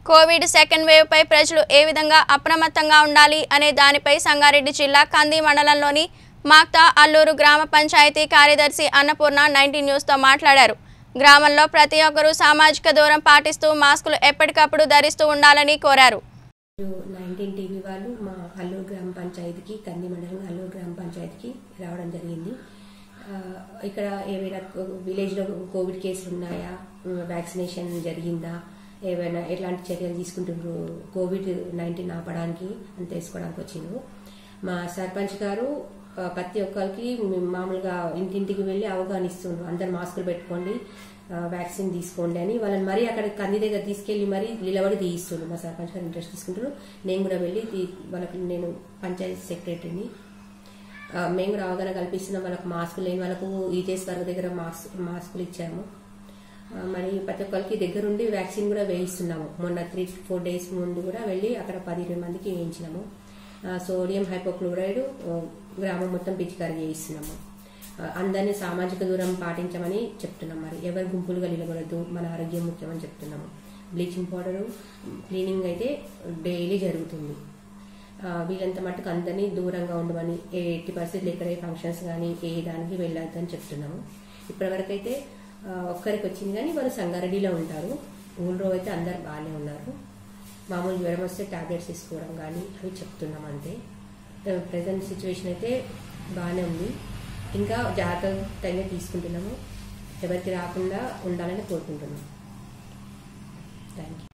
Covid second wave పై ప్రజలు ఏ విధంగా అప్రమత్తంగా ఉండాలి అనే దానిపై సంగారెడ్డి జిల్లా కంది మండలంలోని మాక్తా అల్లూరు గ్రామ పంచాయతీ కార్యదర్శి అన్నపూర్ణ 19 న్యూస్ తో మాట్లాడారు. గ్రామంలో ప్రతి ఒక్కరూ సామాజిక దూరం పాటిస్తూ మాస్కులు ఎప్పటికప్పుడు ధరిస్తూ ఉండాలని కోరారు. 19 టీవీ వాళ్ళు మా అల్లూరు గ్రామ పంచాయతీకి కంది మండలం అల్లూరు గ్రామ పంచాయతీకి రావడం జరిగింది. ఇక్కడ ఏమైనా విలేజ్లో కోవిడ్ కేసులు ఉన్నాయా, వ్యాక్సినేషన్ జరిగిందా, ఏమైనా ఎట్లాంటి చర్యలు తీసుకుంటున్నారు కోవిడ్-19 ఆపడానికి అని తెలుసుకోవడానికి వచ్చిండ్రు. మా సర్పంచ్ గారు ప్రతి ఒక్కరికి మామూలుగా ఇంటింటికి వెళ్ళి అవగాహన ఇస్తుండ్రు. అందరు మాస్కులు పెట్టుకోండి, వ్యాక్సిన్ తీసుకోండి అని వాళ్ళని మరీ అక్కడ కంది దగ్గర తీసుకెళ్లి మరీ నిలబడి తీయిస్తుండ్రు. మా సర్పంచ్ గారు ఇంట్రెస్ట్ తీసుకుంటారు. నేను కూడా వెళ్ళి వాళ్ళకి, నేను పంచాయతీ సెక్రటరీని, మేము కూడా అవగాహన కల్పిస్తున్నాం. వాళ్ళకి మాస్కులు లేని వాళ్ళకు ఈజేస్ వర్గ దగ్గర మాస్కులు ఇచ్చాము. మరి ప్రతి ఒక్కరికి దగ్గరుండి వ్యాక్సిన్ కూడా వేయిస్తున్నాము. మొన్న 3-4 డేస్ ముందు కూడా వెళ్ళి అక్కడ 15 మందికి వేయించినాము. సోడియం హైపోక్లోరైడ్ గ్రామం మొత్తం పిచికారీ చేయిస్తున్నాము. అందరినీ సామాజిక దూరం పాటించమని చెప్తున్నాం. మరి ఎవరు గుంపులుగా నిలబడద్దు, మన ఆరోగ్యం ముఖ్యమని చెప్తున్నాము. బ్లీచింగ్ పౌడరు క్లీనింగ్ అయితే డైలీ జరుగుతుంది. వీళ్ళంత మట్టుకు అందరినీ దూరంగా ఉండమని, ఎట్టి పరిస్థితులు ఎక్కడ ఫంక్షన్స్ కానీ ఏ దానికి వెళ్ళొద్దని చెప్తున్నాము. ఇప్పటివరకు అయితే ఒక్కరికి వచ్చింది కానీ వాళ్ళు సంగారెడ్డిలో ఉంటారు. ఊళ్ళో అయితే అందరు బాగానే ఉన్నారు. మామూలు జ్వరం వస్తే టాబ్లెట్స్ తీసుకోవడం కానీ అవి చెప్తున్నాం అంతే. ప్రజెంట్ సిచ్యువేషన్ అయితే బాగానే ఉంది. ఇంకా జాగ్రత్తగా తీసుకుంటున్నాము. ఎవరికి రాకుండా ఉండాలని కోరుకుంటున్నాము. Thank you.